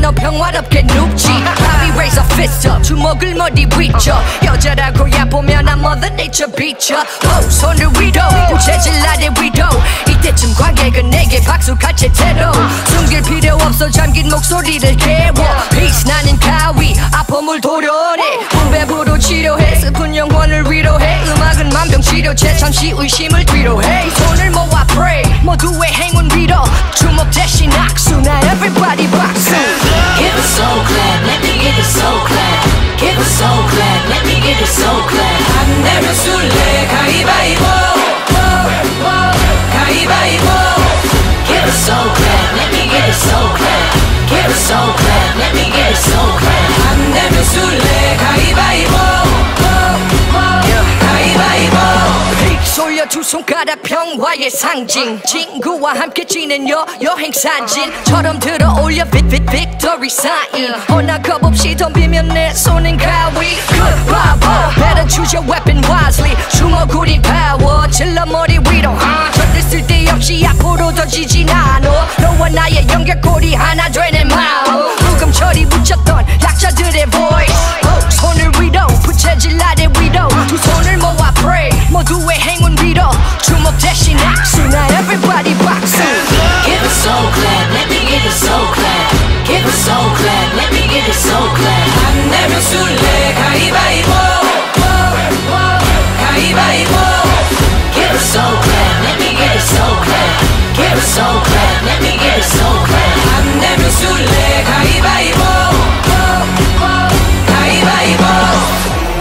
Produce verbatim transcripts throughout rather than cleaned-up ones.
너 평화롭게 눕지 바위 raise a fist up 주먹을 머리 위쳐 여자라고 얕보면 난 mother nature 비춰 oh, 손을 위로 부채질 아래 위로 이때쯤 관객은 내게 박수 같이 태도 숨길 필요 없어 잠긴 목소리를 깨워 Peace 나는 가위 아픔을 도려내 후배부로 치료해 슬픈 영혼을 위로해 음악은 만병치료제 잠시 의심을 뒤로해 손을 모아 pray 모두의 행운 빌어 주먹 대신 악수 나 everybody 박수 Give us so clap, let me get it so clap. Give us so clap, let me get it so clap. 안 내면 술래 가위바위보 가위바위보 Give us so clap, let me get it so clap. Give us so clap, let me get it so clap. 안 내면 술래 가위바위보 가위바위보 쏠려 두 손가락 평화의 상징 친구와 함께 지낸 여, 여행 사진처럼 들어올려 victory sign 허나겁 없이 덤비면 내 손은 가위 Good bravo Better choose your weapon wisely 주먹 우린 power 질러 머리 위로 uh, 절대 쓸데없이 앞으로 던지진 않아 너와 나의 연결고리 하나 되는 마음 부금처리 묻혔던 약자들의 voice oh, 손을 위로 부채질 아래 위로 두 손을 모아 pray 모두의 행운 빌어 주먹 대신 악수 나 everybody 박수 Give us so clap, let me get it so clap. Give us so clap, let me get it so clap. 안 내면 술래 가위바위보 가위바위보 Give us so clap, let me get it so clap. Give us so clap, let me get it so clap. 안 내면 술래 가위바위보 가위바위보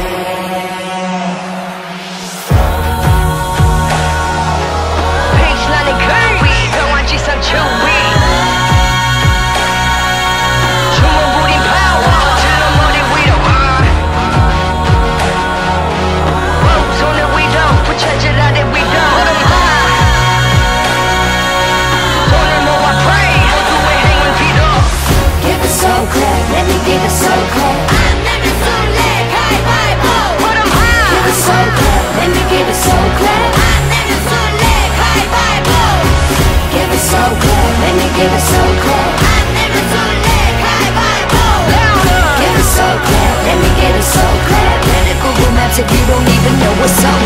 Give us so clap, 안 내면 술래 가위바위보 Put 'em high Give us so clap, let me give it so clap 안 내면 술래 가위바위보 Give us so clap, let me give it so clap 안 내면 술래 가위바위보 Give us so clap, let me give it so clap Let it go boom out if you don't even know what's up